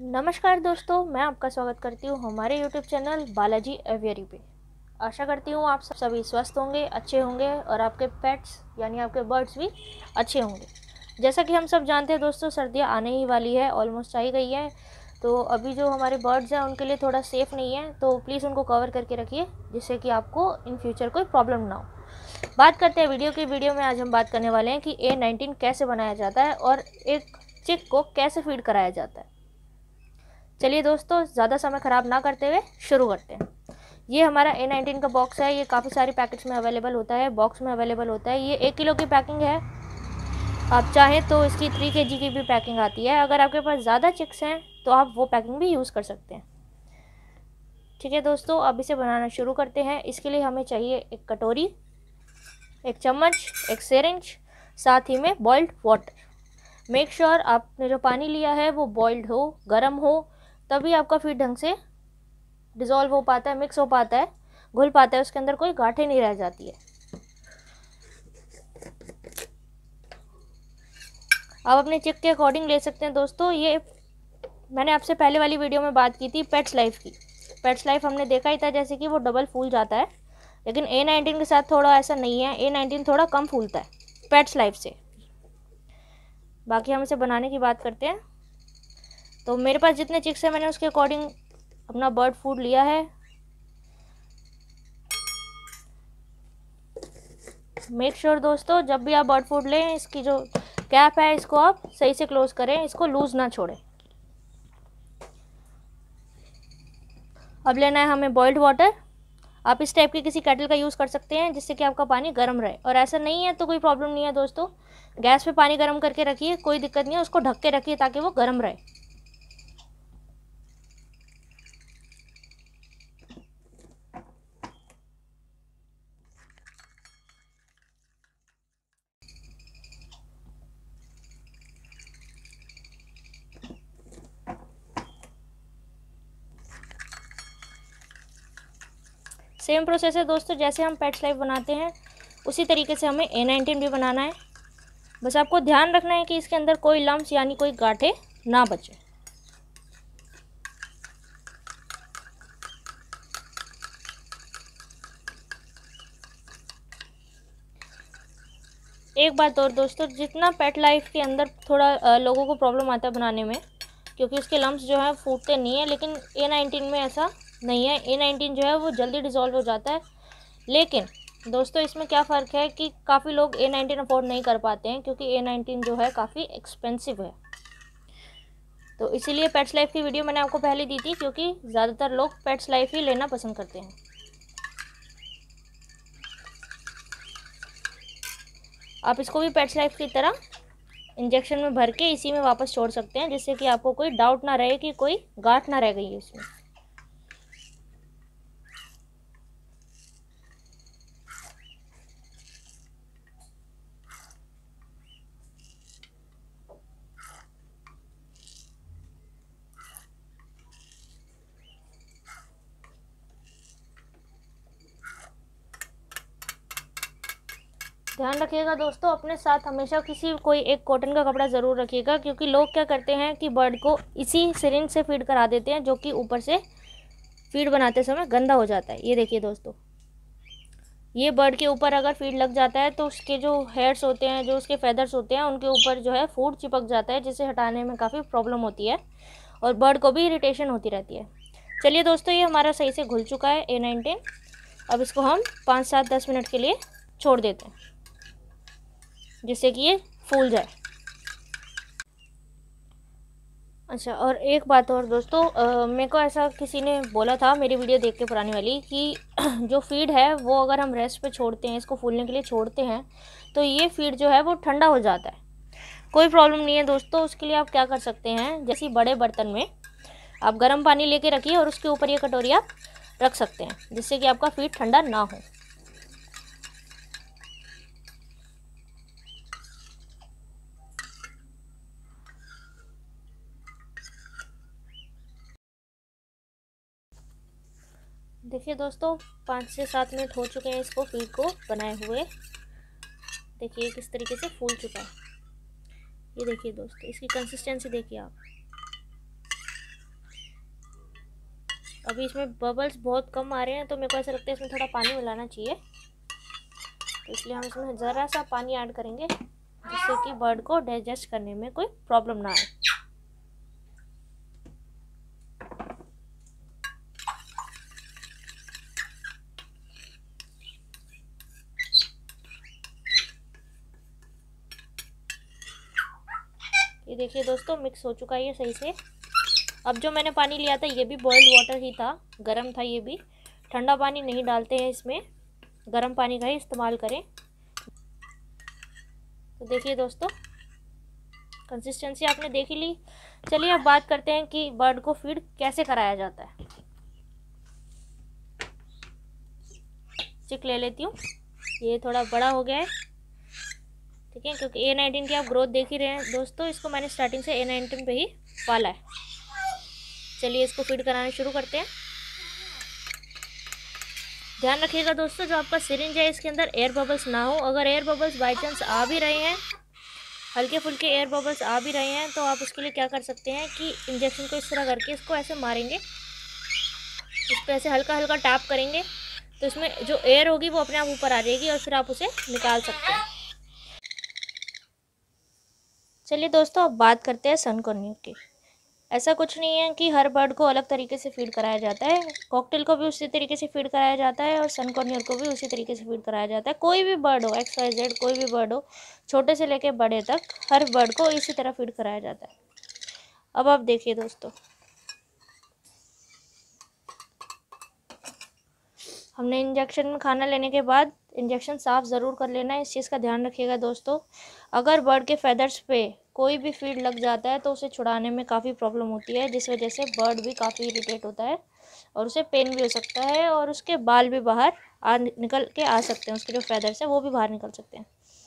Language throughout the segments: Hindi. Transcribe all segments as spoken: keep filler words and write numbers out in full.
नमस्कार दोस्तों, मैं आपका स्वागत करती हूँ हमारे यूट्यूब चैनल बालाजी एवियरी पे। आशा करती हूँ आप सब सभी स्वस्थ होंगे, अच्छे होंगे और आपके पेट्स यानी आपके बर्ड्स भी अच्छे होंगे। जैसा कि हम सब जानते हैं दोस्तों, सर्दियाँ आने ही वाली है, ऑलमोस्ट आ ही गई है। तो अभी जो हमारे बर्ड्स हैं उनके लिए थोड़ा सेफ़ नहीं है, तो प्लीज़ उनको कवर करके रखिए जिससे कि आपको इन फ्यूचर कोई प्रॉब्लम ना हो। बात करते हैं वीडियो की। वीडियो में आज हम बात करने वाले हैं कि ए नाइनटीन कैसे बनाया जाता है और एक चिक को कैसे फीड कराया जाता है। चलिए दोस्तों, ज़्यादा समय ख़राब ना करते हुए शुरू करते हैं। ये हमारा ए नाइनटीन का बॉक्स है। ये काफ़ी सारे पैकेट्स में अवेलेबल होता है, बॉक्स में अवेलेबल होता है। ये एक किलो की पैकिंग है। आप चाहें तो इसकी थ्री के जी की भी पैकिंग आती है। अगर आपके पास ज़्यादा चिक्स हैं तो आप वो पैकिंग भी यूज़ कर सकते हैं। ठीक है दोस्तों, अब इसे बनाना शुरू करते हैं। इसके लिए हमें चाहिए एक कटोरी, एक चम्मच, एक सिरिंज, साथ ही में बॉइल्ड वाटर। मेक श्योर आपने जो पानी लिया है वो बॉइल्ड हो, गर्म हो, तभी आपका फीड ढंग से डिज़ोल्व हो पाता है, मिक्स हो पाता है, घुल पाता है, उसके अंदर कोई गांठें नहीं रह जाती है। आप अपने चिक के अकॉर्डिंग ले सकते हैं दोस्तों। ये मैंने आपसे पहले वाली वीडियो में बात की थी पेट्स लाइफ की। पेट्स लाइफ हमने देखा ही था जैसे कि वो डबल फूल जाता है, लेकिन ए नाइनटीन के साथ थोड़ा ऐसा नहीं है। ए नाइनटीन थोड़ा कम फूलता है पेट्स लाइफ से। बाकी हम इसे बनाने की बात करते हैं। तो मेरे पास जितने चिक्स हैं मैंने उसके अकॉर्डिंग अपना बर्ड फूड लिया है। मेक श्योर sure दोस्तों, जब भी आप बर्ड फूड लें, इसकी जो कैप है इसको आप सही से क्लोज करें, इसको लूज ना छोड़ें। अब लेना है हमें बॉइल्ड वाटर। आप इस टाइप की किसी केटल का यूज़ कर सकते हैं जिससे कि आपका पानी गर्म रहे, और ऐसा नहीं है तो कोई प्रॉब्लम नहीं है दोस्तों। गैस पे पानी गर्म करके रखिए, कोई दिक्कत नहीं है, उसको ढक के रखिए ताकि वो गर्म रहे। सेम प्रोसेस है दोस्तों, जैसे हम पेट्स लाइफ बनाते हैं उसी तरीके से हमें ए नाइनटीन भी बनाना है। बस आपको ध्यान रखना है कि इसके अंदर कोई लम्स यानी कोई गांठें ना बचे। एक बात और दोस्तों, जितना पेट लाइफ के अंदर थोड़ा लोगों को प्रॉब्लम आता है बनाने में, क्योंकि उसके लम्स जो है फूटते नहीं है, लेकिन ए नाइनटीन में ऐसा नहीं है। ए नाइनटीन जो है वो जल्दी डिज़ोल्व हो जाता है। लेकिन दोस्तों इसमें क्या फ़र्क है कि काफ़ी लोग ए नाइनटीन अफोर्ड नहीं कर पाते हैं, क्योंकि ए नाइनटीन जो है काफ़ी एक्सपेंसिव है। तो इसीलिए पेट्स लाइफ की वीडियो मैंने आपको पहले दी थी, क्योंकि ज़्यादातर लोग पेट्स लाइफ ही लेना पसंद करते हैं। आप इसको भी पेट्स लाइफ की तरह इंजेक्शन में भर के इसी में वापस छोड़ सकते हैं, जिससे कि आपको कोई डाउट ना रहे कि कोई गांठ ना रह गई है इसमें। ध्यान रखिएगा दोस्तों, अपने साथ हमेशा किसी कोई एक कॉटन का कपड़ा ज़रूर रखिएगा, क्योंकि लोग क्या करते हैं कि बर्ड को इसी सिरिंज से फीड करा देते हैं, जो कि ऊपर से फीड बनाते समय गंदा हो जाता है। ये देखिए दोस्तों, ये बर्ड के ऊपर अगर फीड लग जाता है तो उसके जो हेयर्स होते हैं, जो उसके फेदर्स होते हैं, उनके ऊपर जो है फूड चिपक जाता है, जिसे हटाने में काफ़ी प्रॉब्लम होती है और बर्ड को भी इरिटेशन होती रहती है। चलिए दोस्तों, ये हमारा सही से घुल चुका है ए नाइनटीन। अब इसको हम पाँच सात दस मिनट के लिए छोड़ देते हैं, जिससे कि ये फूल जाए। अच्छा, और एक बात और दोस्तों, मेरे को ऐसा किसी ने बोला था मेरी वीडियो देख के पुरानी वाली, कि जो फीड है वो अगर हम रेस्ट पे छोड़ते हैं, इसको फूलने के लिए छोड़ते हैं, तो ये फीड जो है वो ठंडा हो जाता है। कोई प्रॉब्लम नहीं है दोस्तों। उसके लिए आप क्या कर सकते हैं, जैसे बड़े बर्तन में आप गर्म पानी लेके रखिए और उसके ऊपर ये कटोरी आप रख सकते हैं, जिससे कि आपका फीड ठंडा ना हो। देखिए दोस्तों, पाँच से सात मिनट हो चुके हैं इसको फीड को बनाए हुए। देखिए किस तरीके से फूल चुका है। ये देखिए दोस्तों, इसकी कंसिस्टेंसी देखिए आप। अभी इसमें बबल्स बहुत कम आ रहे हैं, तो मेरे को ऐसा लगता है इसमें थोड़ा पानी मिलाना चाहिए। तो इसलिए हम इसमें ज़रा सा पानी ऐड करेंगे, जिससे कि बर्ड को डाइजेस्ट करने में कोई प्रॉब्लम ना आए। ये देखिए दोस्तों, मिक्स हो चुका है ये सही से। अब जो मैंने पानी लिया था ये भी बॉइल्ड वाटर ही था, गर्म था ये भी। ठंडा पानी नहीं डालते हैं इसमें, गर्म पानी का ही इस्तेमाल करें। तो देखिए दोस्तों, कंसिस्टेंसी आपने देख ही ली। चलिए अब बात करते हैं कि बर्ड को फीड कैसे कराया जाता है। चिक ले लेती हूँ, ये थोड़ा बड़ा हो गया है, ठीक है, क्योंकि ए नाइनटीन की आप ग्रोथ देख ही रहे हैं दोस्तों। इसको मैंने स्टार्टिंग से ए नाइनटीन पे ही पाला है। चलिए इसको फीड कराना शुरू करते हैं। ध्यान रखिएगा दोस्तों, जो आपका सिरिंज है इसके अंदर एयर बबल्स ना हो। अगर एयर बबल्स बाई चांस आ भी रहे हैं, हल्के फुल्के एयर बबल्स आ भी रहे हैं, तो आप उसके लिए क्या कर सकते हैं कि इंजेक्शन को इस तरह करके इसको ऐसे मारेंगे, इस पर ऐसे हल्का हल्का टैप करेंगे, तो इसमें जो एयर होगी वो अपने आप ऊपर आ जाएगी और फिर आप उसे निकाल सकते हैं। चलिए दोस्तों, अब बात करते हैं सनकॉर्नियर की। ऐसा कुछ नहीं है कि हर बर्ड को अलग तरीके से फीड कराया जाता है। कॉकटेल को भी उसी तरीके से फीड कराया जाता है और सनकॉर्नियर को भी उसी तरीके से फीड कराया जाता है। कोई भी बर्ड हो, एक्स वाई जेड कोई भी बर्ड हो, छोटे से लेके बड़े तक, हर बर्ड को इसी तरह फीड कराया जाता है। अब आप देखिए दोस्तों, हमने इंजेक्शन में खाना लेने के बाद इंजेक्शन साफ़ ज़रूर कर लेना है, इस चीज़ का ध्यान रखिएगा दोस्तों। अगर बर्ड के फेदर्स पे कोई भी फीड लग जाता है तो उसे छुड़ाने में काफ़ी प्रॉब्लम होती है, जिस वजह से बर्ड भी काफ़ी इरिटेट होता है और उसे पेन भी हो सकता है और उसके बाल भी बाहर आ निकल के आ सकते हैं, उसके जो फेदर्स हैं वो भी बाहर निकल सकते हैं।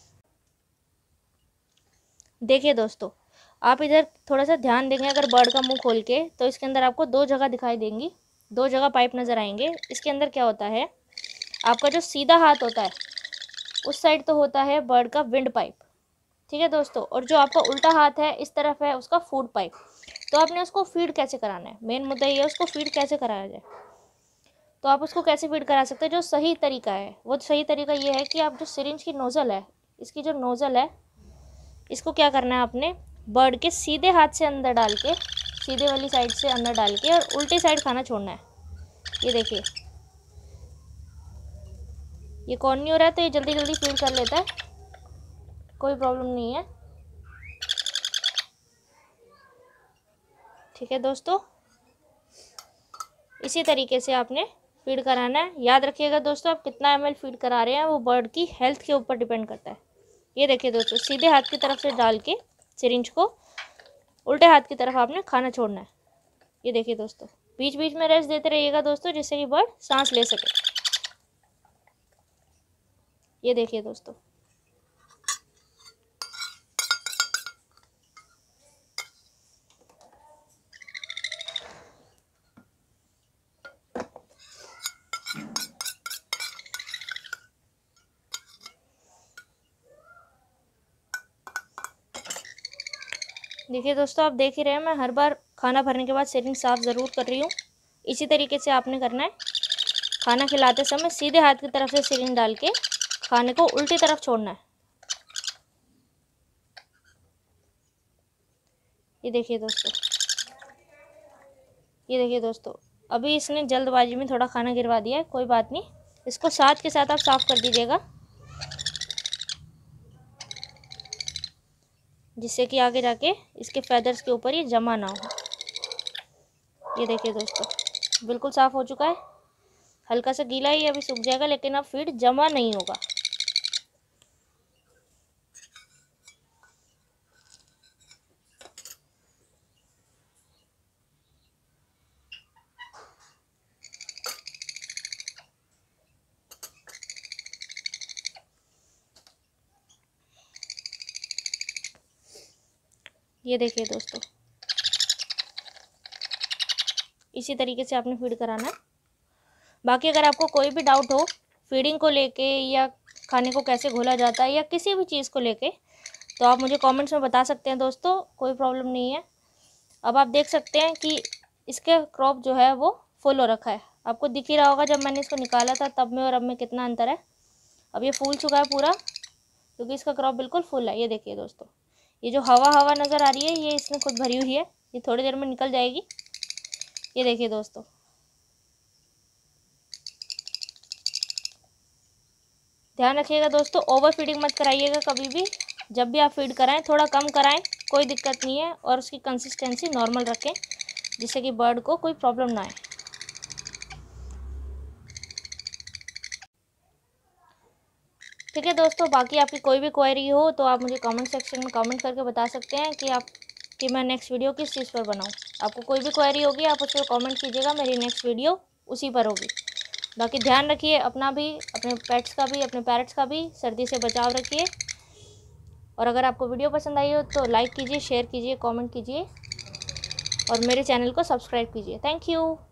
देखिए दोस्तों, आप इधर थोड़ा सा ध्यान देंगे अगर बर्ड का मुंह खोल के, तो इसके अंदर आपको दो जगह दिखाई देंगी, दो जगह पाइप नज़र आएंगे। इसके अंदर क्या होता है, आपका जो सीधा हाथ होता है उस साइड तो होता है बर्ड का विंड पाइप, ठीक है दोस्तों, और जो आपका उल्टा हाथ है इस तरफ है उसका फूड पाइप। तो आपने उसको फीड कैसे कराना है, मेन मुद्दा ये है उसको फीड कैसे कराया जाए। तो आप उसको कैसे फीड करा सकते हैं, जो सही तरीका है वो सही तरीका ये है कि आप जो सिरिंज की नोज़ल है, इसकी जो नोज़ल है इसको क्या करना है, आपने बर्ड के सीधे हाथ से अंदर डाल के, सीधे वाली साइड से अंदर डाल के और उल्टी साइड खाना छोड़ना है। ये देखिए, ये कौन नहीं हो रहा है तो ये जल्दी जल्दी फीड कर लेता है, कोई प्रॉब्लम नहीं है, ठीक है दोस्तों। इसी तरीके से आपने फीड कराना है। याद रखिएगा दोस्तों, आप कितना एम एल फीड करा रहे हैं वो बर्ड की हेल्थ के ऊपर डिपेंड करता है। ये देखिए दोस्तों, सीधे हाथ की तरफ से डाल के सिरिंज को उल्टे हाथ की तरफ आपने खाना छोड़ना है। ये देखिए दोस्तों, बीच बीच में रेस्ट देते रहिएगा दोस्तों, जिससे कि बर्ड सांस ले सके। ये देखिए दोस्तों, देखिए दोस्तों, आप देख ही रहे हैं मैं हर बार खाना भरने के बाद सिरिंज साफ़ ज़रूर कर रही हूँ। इसी तरीके से आपने करना है, खाना खिलाते समय सीधे हाथ की तरफ से सिरिंज डाल के खाने को उल्टी तरफ छोड़ना है। ये देखिए दोस्तों, ये देखिए दोस्तों, अभी इसने जल्दबाजी में थोड़ा खाना गिरवा दिया है, कोई बात नहीं, इसको साथ के साथ आप साफ़ कर दीजिएगा, जिससे कि आगे जाके इसके फेदर्स के ऊपर ये जमा ना हो। ये देखिए दोस्तों, बिल्कुल साफ़ हो चुका है, हल्का सा गीला ही अभी सूख जाएगा, लेकिन अब फीड जमा नहीं होगा। ये देखिए दोस्तों, इसी तरीके से आपने फीड कराना है। बाकी अगर आपको कोई भी डाउट हो फीडिंग को लेके या खाने को कैसे घोला जाता है या किसी भी चीज़ को लेके, तो आप मुझे कमेंट्स में बता सकते हैं दोस्तों, कोई प्रॉब्लम नहीं है। अब आप देख सकते हैं कि इसके क्रॉप जो है वो फुल हो रखा है। आपको दिख ही रहा होगा जब मैंने इसको निकाला था तब में और अब में कितना अंतर है। अब ये फूल चुका है पूरा, क्योंकि इसका क्रॉप बिल्कुल फुल है। ये देखिए दोस्तों, ये जो हवा हवा नज़र आ रही है ये इसने खुद भरी हुई है, ये थोड़ी देर में निकल जाएगी। ये देखिए दोस्तों, ध्यान रखिएगा दोस्तों, ओवर फीडिंग मत कराइएगा कभी भी। जब भी आप फीड कराएं थोड़ा कम कराएं, कोई दिक्कत नहीं है, और उसकी कंसिस्टेंसी नॉर्मल रखें जिससे कि बर्ड को कोई प्रॉब्लम ना आए। ठीक है दोस्तों, बाकी आपकी कोई भी क्वेरी हो तो आप मुझे कमेंट सेक्शन में कमेंट करके बता सकते हैं कि आप कि मैं नेक्स्ट वीडियो किस चीज़ पर बनाऊं। आपको कोई भी क्वेरी होगी आप उस पर कमेंट कीजिएगा, मेरी नेक्स्ट वीडियो उसी पर होगी। बाकी ध्यान रखिए अपना भी, अपने पेट्स का भी, अपने पैरट्स का भी, सर्दी से बचाव रखिए। और अगर आपको वीडियो पसंद आई हो तो लाइक कीजिए, शेयर कीजिए, कमेंट कीजिए और मेरे चैनल को सब्सक्राइब कीजिए। Thank you.